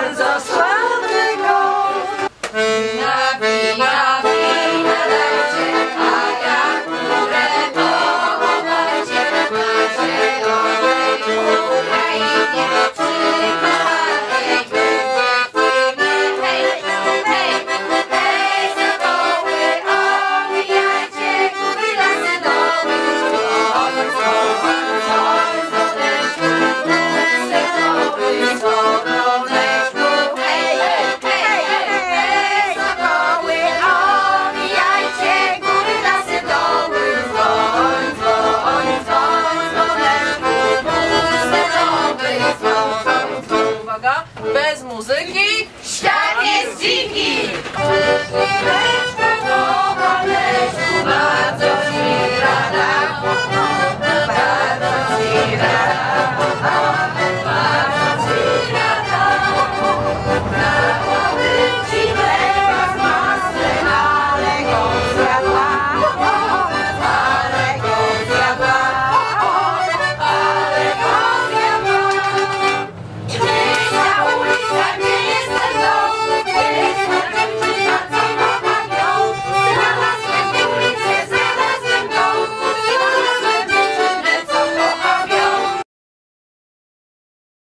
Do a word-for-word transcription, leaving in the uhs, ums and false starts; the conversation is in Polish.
bardzo sławnego. Wina, wina, wina dajcie, a jak górę to macie, macie dobrej Ukrainie, przy kochanej dziewczynie. Hej, hej, hej, sokoły, omijajcie góry, lasy, doły, dzwony, dzwony, dzwony, dzwoneczku, sercowy, dzwoneczku. Hej, hej, hej, hej, sokoły, omijajcie góry, lasy, doły, dzwony, dzwony, dzwony, dzwoneczku, sercowy, dzwon, dzwon. Uwaga, bez muzyki świat jest dziki. Leszku, kocham, Leszku, bardzo ci rada.